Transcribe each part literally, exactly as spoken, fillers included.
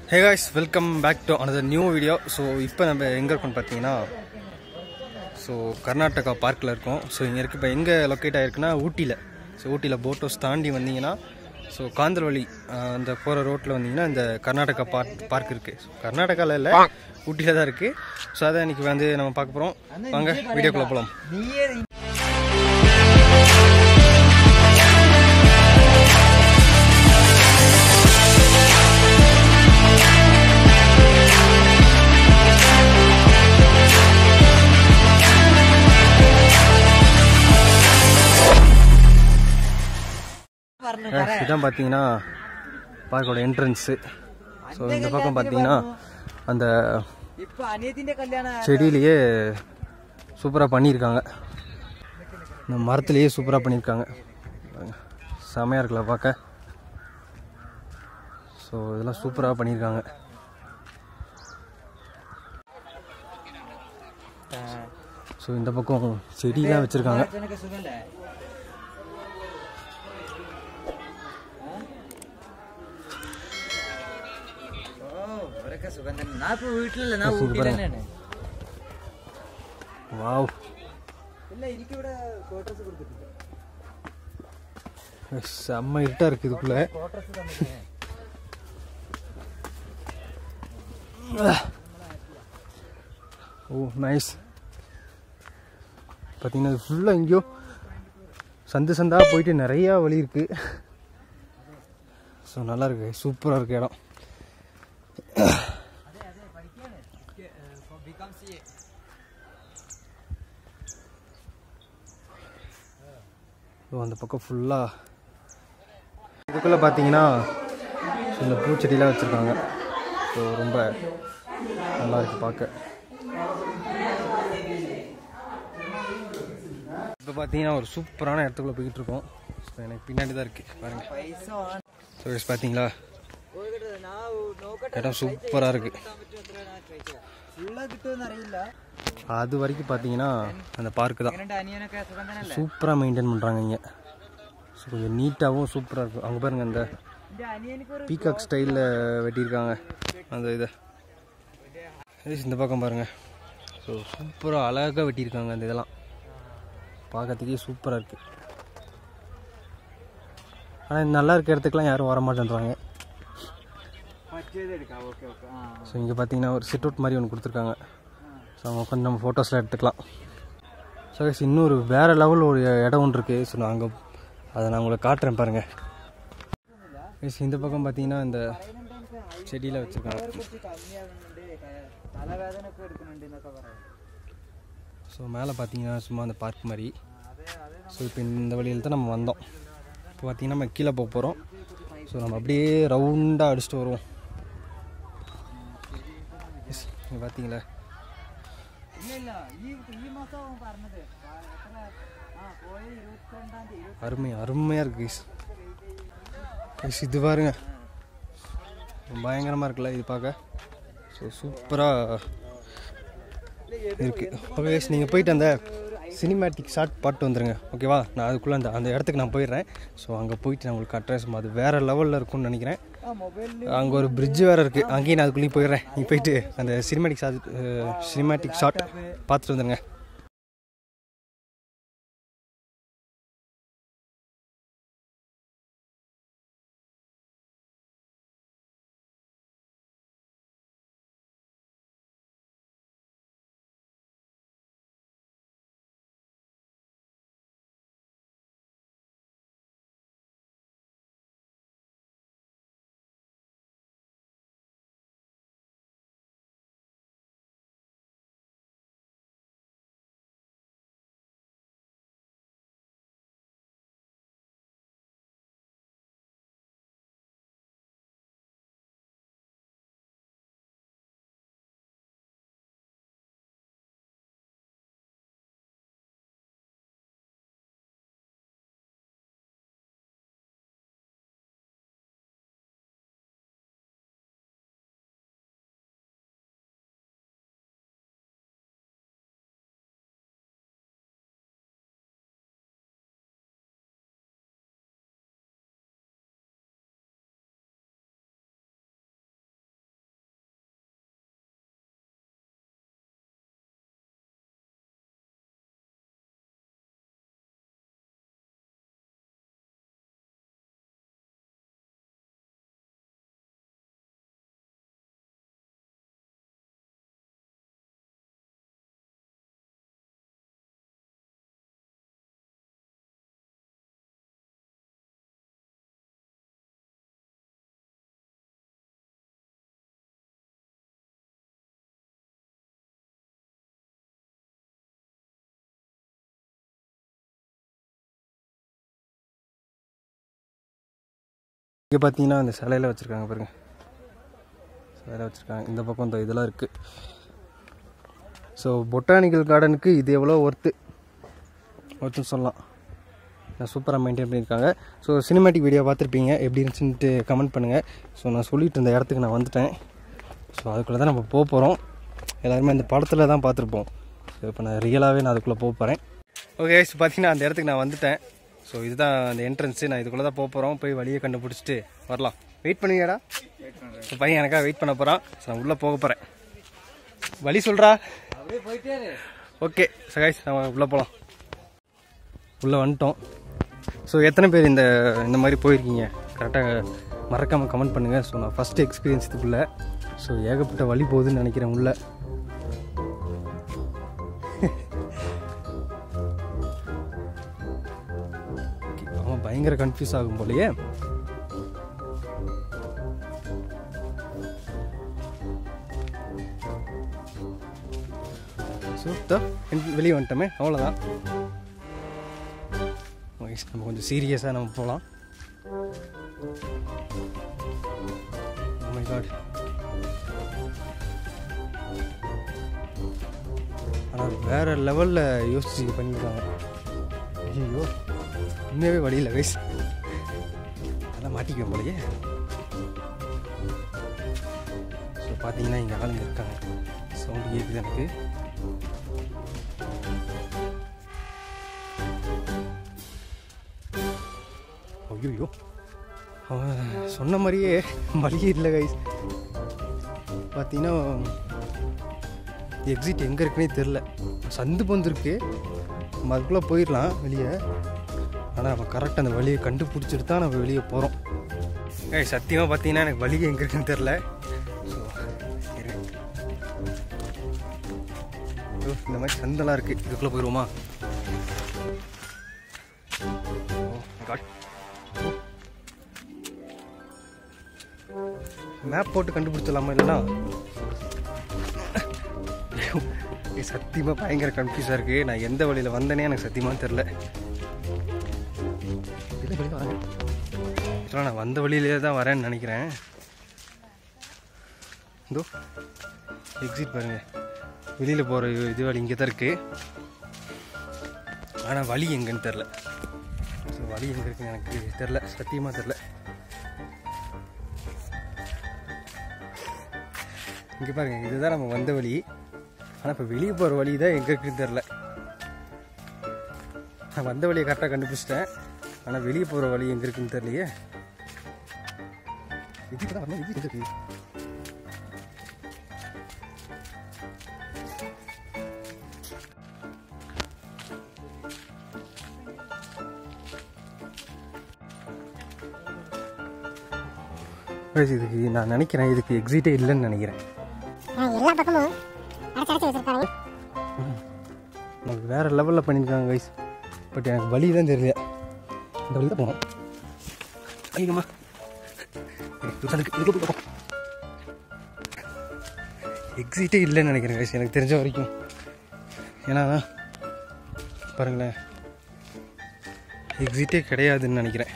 Hey guys, welcome back to another new video. So இப்போ நம்ம எங்க இருக்கோம் பாத்தீங்கன்னா சோ கர்நாடகா பார்க்ல இருக்கோம். சோ இங்க இருக்கு இப்போ எங்க லொகேட் ஆயிருக்குனா ஊட்டில. சோ ஊட்டில போட் ஹவுஸ் தாண்டி வந்தீங்கன்னா சோ காந்தல்வழி அந்த போற ரோட்ல வந்தீங்கன்னா இந்த கர்நாடகா பார்க் பார்க் இருக்கு. கர்நாடகால இல்ல ஊட்டில தான் இருக்கு. சோ அத இன்னைக்கு வந்து நம்ம பார்க்க போறோம். வாங்க வீடியோக்குள்ள போலாம். இதான் பார்த்தீங்கன்னா பார்க்கோட என்ட்ரன்ஸு. ஸோ இந்த பக்கம் பார்த்தீங்கன்னா அந்த செடியிலேயே சூப்பராக பண்ணியிருக்காங்க, இந்த மரத்துலேயே சூப்பராக பண்ணியிருக்காங்க, செமையாக இருக்குல்ல பார்க்க. ஸோ இதெல்லாம் சூப்பராக பண்ணியிருக்காங்க. ஸோ இந்த பக்கம் செடியெலாம் வச்சுருக்காங்க. செம்ம இருட்டா இருக்கு இதுக்குள்ள. Oh nice. பார்த்தீங்கன்னா இது ஃபுல்லாக எங்கேயோ சந்து சந்தாக போயிட்டு நிறையா வழி இருக்கு. ஸோ நல்லா இருக்கு, சூப்பராக இருக்கு இடம். அந்த பக்கம் ஃபுல்லாக இதுக்குள்ளே பார்த்தீங்கன்னா இந்த பூச்செடியெலாம் வச்சுருக்காங்க. ஸோ ரொம்ப நல்லா இருக்குது பார்க்க. இப்போ பார்த்தீங்கன்னா ஒரு சூப்பரான இடத்துக்குள்ளே போய்கிட்டு இருக்கோம். ஸோ எனக்கு பின்னாடி தான் இருக்குது பாருங்கள். ஸோ பார்த்தீங்களா இடம் சூப்பராக இருக்குது. அது வரைக்கும் பார்த்தீங்கன்னா அந்த பார்க்கு தான் சூப்பராக மெயின்டைன் பண்ணுறாங்க இங்கே. ஸோ கொஞ்சம் நீட்டாகவும் சூப்பராக இருக்கும். அங்கே பாருங்கள் அந்த பீகாக் ஸ்டைலில் வெட்டியிருக்காங்க அந்த இதை. இந்த பக்கம் பாருங்கள். ஸோ சூப்பராக அழகாக வெட்டியிருக்காங்க அந்த இதெல்லாம், பார்க்கறதுக்கே சூப்பராக இருக்குது. ஆனால் நல்லா இருக்க இடத்துக்குலாம் யாரும் வர மாட்டேன்றாங்க. ஸோ இங்கே பார்த்தீங்கன்னா ஒரு சிட் அவுட் மாதிரி ஒன்று கொடுத்துருக்காங்க. ஸோ அவங்க உட்காந்து நம்ம ஃபோட்டோஸ்லாம் எடுத்துக்கலாம். ஸோ இன்னொரு வேறு லெவல் ஒரு இடம் ஒன்று இருக்குது. ஸோ நான் அங்கே அதை நான் உங்களை காட்டுறேன் பாருங்கள். இந்த பக்கம் பார்த்தீங்கன்னா இந்த செடியில் வச்சுருக்காங்க. ஸோ மேலே பார்த்தீங்கன்னா சும்மா அந்த பார்க் மாதிரி. ஸோ இப்போ இந்த வழியில் தான் நம்ம வந்தோம். இப்போ பார்த்தீங்கன்னா நம்ம கீழே போக போகிறோம். ஸோ நம்ம அப்படியே ரவுண்டாக அடிச்சுட்டு வருவோம். இங்கே பார்த்தீங்களா அருமை அருமையாக இருக்கு. இது பாருங்க பயங்கரமாக இருக்குல்ல இது பார்க்க. ஸோ சூப்பராக இருக்குது. ஓகே நீங்கள் போயிட்டு அந்த சினிமேட்டிக் ஷாட் பாட்டு வந்துடுங்க ஓகேவா. நான் அதுக்குள்ளே அந்த அந்த இடத்துக்கு நான் போயிடுறேன். ஸோ அங்கே போயிட்டு நான் உங்களுக்கு அட்ரஸ் அது வேறு லெவலில் இருக்கும்னு நினைக்கிறேன். அங்கே ஒரு பிரிட்ஜு வேறு இருக்குது, அங்கேயும் நான் அதுக்குள்ளேயும் போயிடுறேன். நீங்கள் போயிட்டு அந்த சினிமேட்டிக் ஷாட் சினிமேட்டிக் ஷாட் பார்த்துட்டு வந்துடுங்க. இங்கே பார்த்தீங்கன்னா அந்த சிலையில் வச்சுருக்காங்க பாருங்கள், சிலையில் வச்சுருக்காங்க. இந்த பக்கம் இந்த இதெல்லாம் இருக்குது. ஸோ பொட்டானிக்கல் கார்டனுக்கு இது எவ்வளோ ஒர்த்து ஒர்த்துன்னு சொல்லலாம். நான் சூப்பராக மெயின்டைன் பண்ணியிருக்காங்க. ஸோ சினிமேட்டிக் வீடியோ பார்த்துருப்பீங்க, எப்படி இருந்துச்சுன்ட்டு கமெண்ட் பண்ணுங்கள். ஸோ நான் சொல்லிட்டு இருந்த இடத்துக்கு நான் வந்துட்டேன். ஸோ அதுக்குள்ளே தான் நம்ம போக போகிறோம். எல்லாருமே அந்த படத்தில் தான் பார்த்துருப்போம். ஸோ இப்போ நான் ரியலாகவே நான் அதுக்குள்ளே போக போகிறேன். ஓகே, ஸோ பார்த்தீங்கன்னா அந்த இடத்துக்கு நான் வந்துட்டேன். ஸோ இதுதான் அந்த என்ட்ரன்ஸு. நான் இதுக்குள்ளே தான் போக போகிறோம். போய் வழியை கண்டுபிடிச்சிட்டு வரலாம். வெயிட் பண்ணுவியாடா? ஸோ பையன் எனக்காக வெயிட் பண்ண போகிறான். ஸோ நான் உள்ளே போக போகிறேன். வழி சொல்கிறா? ஓகே ஸோ கைஸ், நம்ம உள்ளே போகலாம். உள்ளே வந்துட்டோம். ஸோ எத்தனை பேர் இந்த இந்த மாதிரி போயிருக்கீங்க கரெக்டாக மறக்காமல் கமெண்ட் பண்ணுங்கள். ஸோ நான் ஃபஸ்ட்டு எக்ஸ்பீரியன்ஸ் இதுக்குள்ளே. ஸோ ஏகப்பட்ட வழி போகுதுன்னு நினைக்கிறேன் உள்ளே. அவன் பயங்கர கன்ஃபியூஸ் ஆகும் போலையே. ஸோ வெளியே வந்துட்டோமே, அவ்வளோதான். நம்ம கொஞ்சம் சீரியஸாக நம்ம போகலாம். Oh my God. ஆனால் வேறு லெவலில் யோசிச்சு பண்ணியிருக்காங்க. ஐயோ, இன்னவே வழியில் கைஸ், அதெல்லாம் மாட்டிக்குவேன் போலையே. ஸோ பார்த்தீங்கன்னா இங்கே ஆளுங்க இருக்காங்க. சவுண்டு கேட்குது எனக்கு. ஐயோ, அவன் சொன்ன மாதிரியே வழியே இல்லை கைஸ். பார்த்தீங்கன்னா எக்ஸிட் எங்கே இருக்குன்னே தெரில. சந்து பந்துருக்கு, நம்ம அதுக்குள்ளே போயிடலாம் வெளியே. ஆனால் நம்ம கரெக்டாக அந்த வழியை கண்டுபிடிச்சிட்டு தான் நம்ம வெளியே போகிறோம். கைஸ் சத்தியமாக பார்த்தீங்கன்னா எனக்கு வழியே எங்கே இருக்குன்னு தெரில. ஸோ இந்த மாதிரி சந்தெல்லாம் இருக்குது, இதுக்குள்ளே போயிடுவோமா? மேப் போட்டு கண்டுபிடிச்சிடலாமா? இல்லைன்னா சத்தியமாக பயங்கர கன்ஃபியூஸாக இருக்குது. நான் எந்த வழியில் வந்தேனே எனக்கு சத்தியமாக தெரில. நான் வந்த வழியிலே தான் வரேன்னு நினைக்கிறேன். இதோ எக்ஸிட் பாருங்கள், வெளியில் போகிற இது வழி இங்கே தான் இருக்குது. ஆனால் வழி எங்கன்னு தெரில. ஸோ வழி எங்கே இருக்குன்னு எனக்கு தெரில, சத்தியமாக தெரில. இங்கே பாருங்கள், இதுதான் நம்ம வந்த வழி. ஆனால் இப்போ வெளியே போகிற வழி தான் எங்கே இருக்குன்னு தெரில. நான் வந்த வழியை கரெக்டாக கண்டுபிடிச்சிட்டேன், ஆனால் வெளியே போகிற வழி எங்கே இருக்குன்னு தெரியலையே. இது தான் வரணும், இது இருக்கு. இதுக்கு நான் நினைக்கிறேன் இதுக்கு எக்ஸிட்டே இல்லைன்னு நினைக்கிறேன். எல்லா பக்கமும் அடைச்சு அடைச்சு வச்சிருக்காங்க. நமக்கு வேறு லெவலில் பண்ணியிருக்காங்க கைஸ். பட் எனக்கு வழி தான் தெரியல. இந்த வழி தான் போகணும். ஐயம்மா, எக்ஸிட்டே இல்லைன்னு நினைக்கிறேன் கைஸ், எனக்கு தெரிஞ்ச வரைக்கும். ஏன்னா பாருங்களேன், எக்ஸிட்டே கிடையாதுன்னு நினைக்கிறேன்.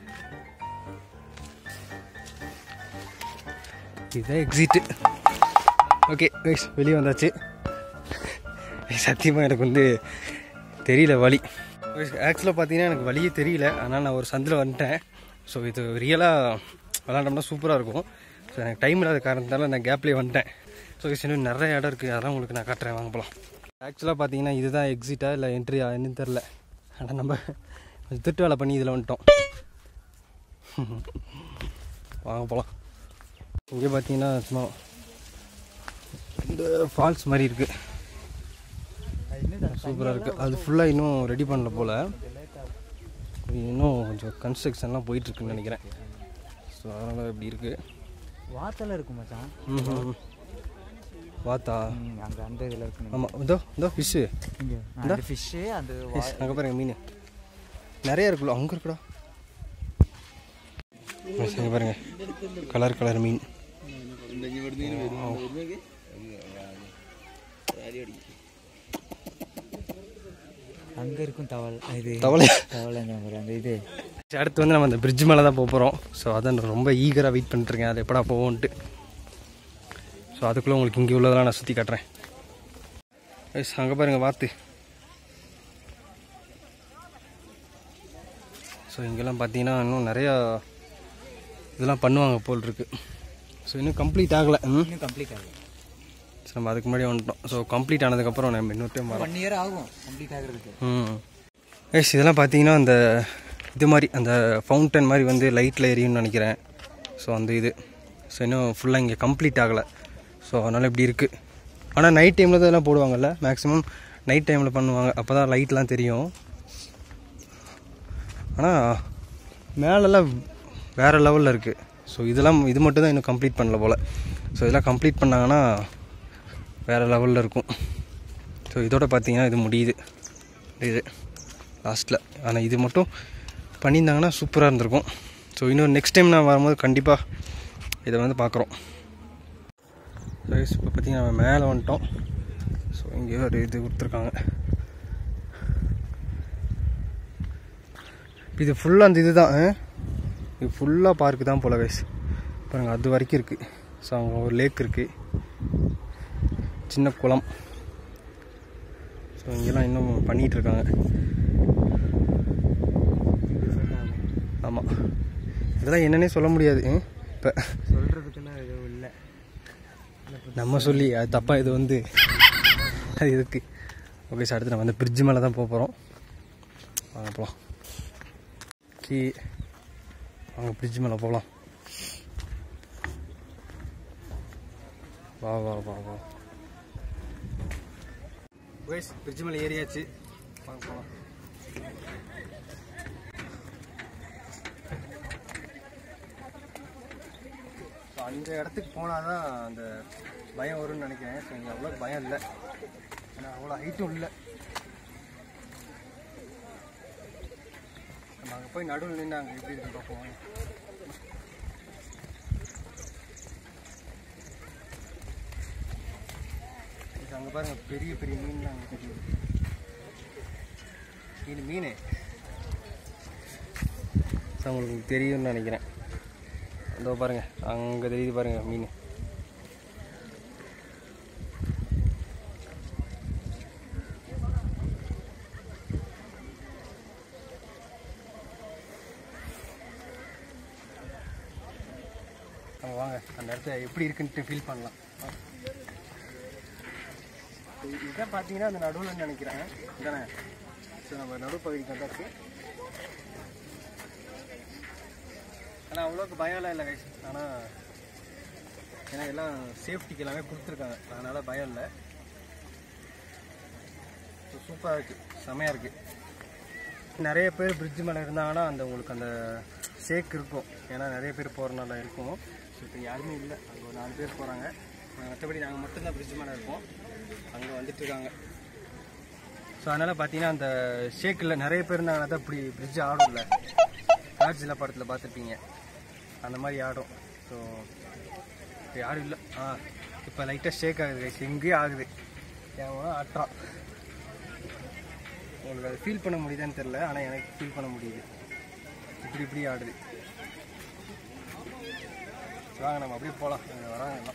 இதுதான் எக்ஸிட்டு. ஓகே கைஸ், வெளியே வந்தாச்சு. சத்தியமாக எனக்கு வந்து தெரியல வழி. ஆக்சுவலாக பார்த்தீங்கன்னா எனக்கு வழியே தெரியல, அதனால் நான் ஒரு சந்தில் வந்துட்டேன். ஸோ இது ரியலாக விளாண்டோம்னா சூப்பராக இருக்கும். ஸோ எனக்கு டைம் இல்லாத காரணத்தால் நான் கேப்லேயே வந்துட்டேன். ஸோ இன்னும் நிறைய இடம் இருக்குது, அதெல்லாம் உங்களுக்கு நான் காட்டுறேன், வாங்க போகலாம். ஆக்சுவலாக பார்த்தீங்கன்னா இதுதான் எக்ஸிட்டா இல்லை என்ட்ரியா என்னன்னு தெரில. ஆனால் நம்ம கொஞ்சம் திட்டு வேலை பண்ணி இதில் வந்துட்டோம். வாங்க போகலாம். இங்கே பார்த்தீங்கன்னா சும்மா இந்த ஃபால்ஸ் மாதிரி இருக்குது, சூப்பராக இருக்குது. அது ஃபுல்லாக இன்னும் ரெடி பண்ணல போல், இன்னும் கொஞ்சம் கன்ஸ்ட்ரக்ஷன்லாம் போயிட்டுருக்குன்னு நினைக்கிறேன். ஸோ அதனால் இப்படி இருக்குது. வாத்தெல்லாம் இருக்கும் மச்சான். ம் வாத்தா அங்கே அந்த இதில் இருக்கு. ஆமாம், இதோ இதோ ஃபிஷ்ஷு, இங்கே இந்த ஃபிஷ்ஷு அந்த அங்கே பாருங்க மீன் நிறையா இருக்குல்ல, அங்கே இருக்குடா. அங்கே பாருங்க கலர் கலர் மீன். அங்கே இருக்கும் தவளை. இது தவளை தவளைங்கிற மாதிரி அந்த இது அடுத்து வந்து நம்ம அந்த பிரிட்ஜ் மேலே தான் போக போகிறோம். ஸோ அதான் ரொம்ப ஈகராக வெயிட் பண்ணிட்டுருக்கேன், அது எப்படா போவோன்ட்டு. ஸோ அதுக்குள்ளே உங்களுக்கு இங்கே உள்ளதெல்லாம் நான் சுற்றி காட்டுறேன். எஸ் அங்கே பாருங்கள் வாத்து. ஸோ இங்கெல்லாம் பார்த்தீங்கன்னா இன்னும் நிறையா இதெல்லாம் பண்ணுவாங்க போல் இருக்கு. ஸோ இன்னும் கம்ப்ளீட் ஆகலை. இன்னும் கம்ப்ளீட் ஆகலை. ஸோ நம்ம அதுக்கு முன்னாடி வந்துட்டோம். ஸோ கம்ப்ளீட் ஆனதுக்கப்புறம் நம்ம இன்னொரு டைம் வரோம். ஒன் இயர் ஆகும் கம்ப்ளீட் ஆகிறதுக்கு. ம் எஸ் இதெல்லாம் பார்த்தீங்கன்னா அந்த இது மாதிரி அந்த ஃபவுண்டன் மாதிரி வந்து லைட்டில் எரியும்னு நினைக்கிறேன். ஸோ அந்த இது ஸோ இன்னும் ஃபுல்லாக இங்கே கம்ப்ளீட் ஆகலை. ஸோ அதனால் இப்படி இருக்குது. ஆனால் நைட் டைமில் தான் இதெல்லாம் போடுவாங்கல்ல, மேக்ஸிமம் நைட் டைமில் பண்ணுவாங்க, அப்போ தான் லைட்லாம் தெரியும். ஆனால் மேலெல்லாம் வேறு லெவலில் இருக்குது. ஸோ இதெல்லாம் இது மட்டும் தான் இன்னும் கம்ப்ளீட் பண்ணல போல். ஸோ இதெல்லாம் கம்ப்ளீட் பண்ணாங்கன்னா வேறு லெவலில் இருக்கும். ஸோ இதோட பார்த்தீங்கன்னா இது முடியுது இது லாஸ்ட்டில். ஆனால் இது மட்டும் பண்ணியிருந்தாங்கன்னா சூப்பராக இருந்திருக்கும். ஸோ இன்னொரு நெக்ஸ்ட் டைம் நான் வரும்போது கண்டிப்பாக இதை வந்து பார்க்குறோம். ஸோ இப்போ பார்த்தீங்கன்னா நம்ம மேலே வந்துட்டோம். ஸோ இங்கே ஒரு இது கொடுத்துருக்காங்க. இது ஃபுல்லாக அந்த இது தான், இது ஃபுல்லாக பார்க்கு தான் போல கைஸ். பாருங்கள் அது வரைக்கும் இருக்குது. ஸோ அங்கே ஒரு லேக் இருக்குது, சின்ன குளம். ஸோ இங்கெல்லாம் இன்னும் பண்ணிகிட்ருக்காங்க. ஆமாம் இதெல்லாம் என்னன்னே சொல்ல முடியாது. இப்போ சொல்கிறதுக்குன்னா எதுவும் இல்லை, நம்ம சொல்லி அது தப்பாக இது வந்து அது இதுக்கு. ஓகே சார், அடுத்து நம்ம அந்த பிரிட்ஜ் மேலே தான் போக போகிறோம். வாங்க போகலாம். கீ வாங்க பிரிட்ஜ் மேலே போகலாம். வா வா வா வா ஓகே பிரிட்ஜ் மேலே ஏறியாச்சு. வாங்க போகலாம். அந்த இடத்துக்கு போனால் தான் அந்த பயம் வரும்னு நினைக்கிறேன். ஸோ இங்கே அவ்வளோ பயம் இல்லை, ஏன்னா அவ்வளோ ஹைட்டும் இல்லை. நம்ம அங்கே போய் நடுவில் நின்று அங்கே எப்படி இருக்கு பார்ப்போம். அங்கே பாருங்கள் பெரிய பெரிய மீன்லாம் அங்கே தெரியுது. இது மீன் உங்களுக்கு தெரியும்னு நினைக்கிறேன். அதோ பாருங்கள் அங்கே தெரியுது பாருங்கள் மீன். வாங்க அந்த இடத்த எப்படி இருக்குன்ட்டு ஃபீல் பண்ணலாம். இதான் பார்த்தீங்கன்னா அந்த நடுவில் நினைக்கிறேன் இதானே. ஸோ நம்ம நடுப்பகுதிக்கு வந்தாச்சு. ஆனால் அவ்வளோக்கு பயம்லாம் இல்லை கைஸ். ஆனால் ஏன்னா எல்லாம் சேஃப்டிக்கு எல்லாமே கொடுத்துருக்காங்க, அதனால் பயம் இல்லை. ஸோ சூப்பராக இருக்குது, செமையாக இருக்குது. நிறைய பேர் பிரிட்ஜ் மேலே இருந்தாங்கன்னா அந்த உங்களுக்கு அந்த ஷேக் இருக்கும், ஏன்னா நிறைய பேர் போகிறனால இருக்கும். ஸோ இப்போ யாருமே இல்லை, அங்கே ஒரு நாலு பேர் போகிறாங்க. மற்றபடி நாங்கள் மட்டும்தான் பிரிட்ஜ் மேலே இருக்கோம், அங்கே வந்துட்டுருக்காங்க. ஸோ அதனால் பார்த்தீங்கன்னா அந்த ஷேக்கில் நிறைய பேர் இருந்தாங்கன்னா தான் இப்படி பிரிட்ஜ் ஆடும்ல, காட்சியில் படத்தில் பார்த்துருப்பீங்க, அந்த மாதிரி ஆடும். ஸோ இப்போ யாரும் இல்லை. ஆ இப்போ லைட்டாக ஷேக் ஆகுது, எங்கேயும் ஆகுது, ஏன் ஆட்டுறான். உங்களுக்கு அது ஃபீல் பண்ண முடியுதான்னு தெரில, ஆனால் எனக்கு ஃபீல் பண்ண முடியுது, இப்படி இப்படி ஆடுது. வாங்க நம்ம அப்படியே போகலாம், வராங்க எல்லாம்.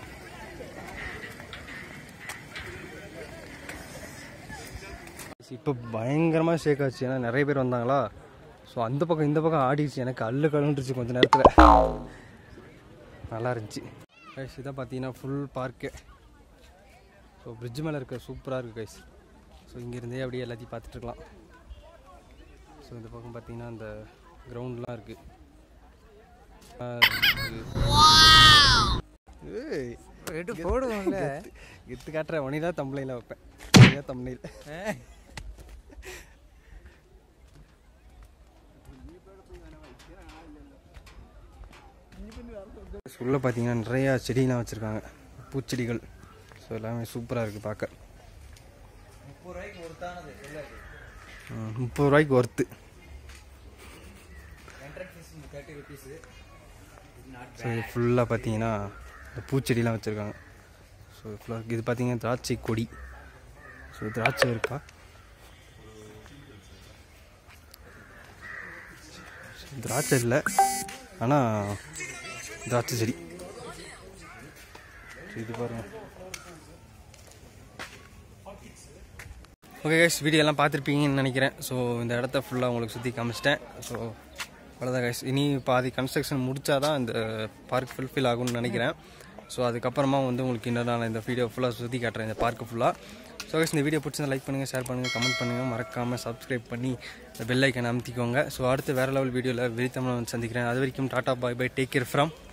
இப்போ பயங்கரமாக ஷேக் ஆச்சு, ஏன்னா நிறைய பேர் வந்தாங்களா. ஸோ அந்த பக்கம் இந்த பக்கம் ஆடிடுச்சு, எனக்கு அல்லு கழுந்துருச்சு கொஞ்சம் நேரத்தில். நல்லா இருந்துச்சு கைஸ். இதான் பார்த்தீங்கன்னா ஃபுல் பார்க்கு. ஸோ பிரிட்ஜ் மேலே இருக்க சூப்பராக இருக்குது கைஸ். ஸோ இங்கேருந்தே அப்படியே எல்லாத்தையும் பார்த்துட்ருக்கலாம். ஸோ இந்த பக்கம் பார்த்தீங்கன்னா அந்த கிரவுண்ட்லாம் இருக்குது. போடுவோம்ல எத்து காட்டுற உனி தான் தம்பளையில் வைப்பேன், தம்பளையில். உள்ளே பார்த்தீங்கன்னா நிறையா செடியெலாம் வச்சுருக்காங்க, பூச்செடிகள். ஸோ எல்லாமே சூப்பராக இருக்குது பார்க்க. முப்பது ரூபாய்க்கு ஒருத்தானது, முப்பது ரூபாய்க்கு ஒர்த்து. ஸோ இது ஃபுல்லாக பார்த்தீங்கன்னா இந்த பூச்செடிலாம் வச்சுருக்காங்க. ஸோ ஃபுல்லாக இது பார்த்தீங்கன்னா திராட்சை கொடி. ஸோ திராட்சை இருக்கா. திராட்சை இல்லை, ஆனால் திராட்சை செடி. இது பாருங்க. ஓகே கைஸ், வீடியோ எல்லாம் பார்த்துருப்பீங்கன்னு நினைக்கிறேன். ஸோ இந்த இடத்த ஃபுல்லாக உங்களுக்கு சுற்றி காமிச்சிட்டேன். ஸோ அவ்வளோதான் கைஸ். இனி பாதி கன்ஸ்ட்ரக்ஷன் முடித்தா தான் இந்த பார்க் ஃபுல்ஃபில் ஆகும்னு நினைக்கிறேன். ஸோ அதுக்கப்புறமா வந்து உங்களுக்கு இன்னும் நான் இந்த வீடியோ ஃபுல்லாக சுற்றி காட்டுறேன், இந்த பார்க்கு ஃபுல்லாக. ஸோ கைஸ், இந்த வீடியோ பிடிச்சிருந்தா லைக் பண்ணுங்கள், ஷேர் பண்ணுங்கள், கமெண்ட் பண்ணுங்கள், மறக்காமல் சப்ஸ்கிரைப் பண்ணி இந்த பெல் ஐக்கனை அமுத்திக்கோங்க. ஸோ அடுத்து வேறு லெவல் வீடியோவில் வெறித்தமிழ் வந்து சந்திக்கிறேன். அது வரைக்கும் tata bye bye, take care from